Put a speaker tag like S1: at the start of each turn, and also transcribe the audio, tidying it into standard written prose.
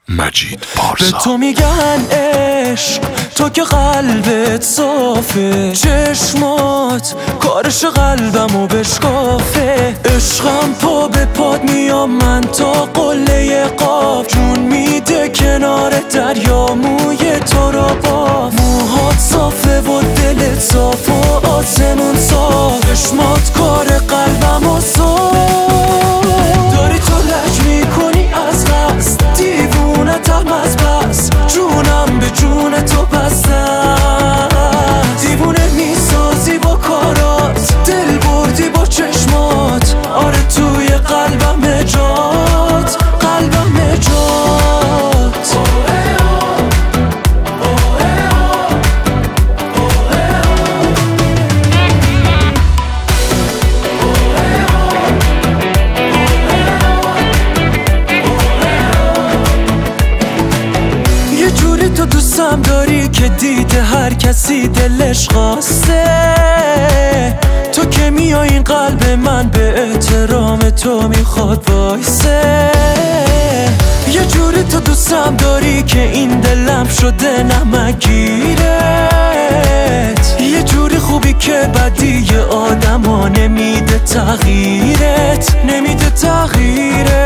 S1: مجید پارسا.
S2: به تو میگن عشق، تو که قلبت صافه، چشمات کارش قلبمو بشکافه. عشقم پا به پاد میام من تا قله قاف، جون میده کنار دریا موی تو را باف. موهات صافه و دلت صاف و آسمون صاف، چشمات کار قلبمو صاف. داری تو لج میکنی از قصد، دیوونتم از بس، جونم به جون تو بستم. دیوونه میسازی با کارات، دل بردی با چشمات، آره توی قلبم جات، قلبم جات. یه جوری تو دوستم داری که دیده هر کسی دلش خواسته. تو که میای این قلب من به احترام تو میخواد وایسه. یه جوری تو دوستم داری که این دلم شده نمکگیرت. یه جوری خوبی که بدی آدم ها نمیده تغییرت، نمیده تغییرت.